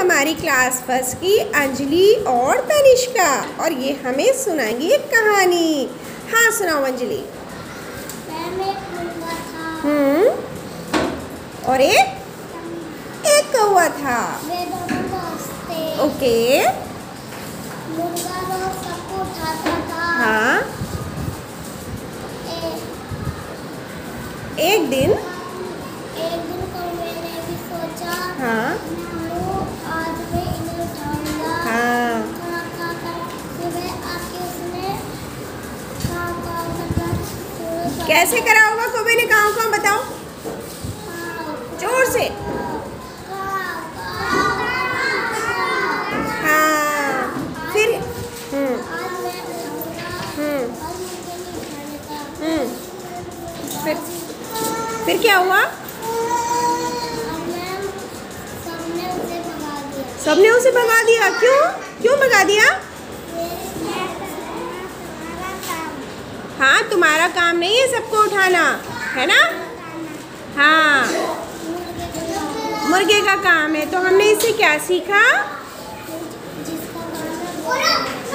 हमारी class first की अंजलि और तनिष्का, और ये हमें सुनाएंगी एक कहानी। हाँ सुनाओ अंजलि। एक मुर्गा था। और एक कौवा था। वे दोनों दोस्त थे। ओके। मुर्गा रोज सबको उठाता था। हाँ। एक दिन कौवे ने भी सोचा, हाँ, आज मैं इन्हें उठाऊंगा। हाँ। सुबह आके उसने कैसे करा होगा कौवे ने काम बताओ जोर से। हाँ फिर फिर क्या हुआ? सबने उसे भगा दिया। क्यों भगा दिया? हाँ तुम्हारा काम नहीं है सबको उठाना, है ना? हाँ मुर्गे का काम है। तो हमने इससे क्या सीखा?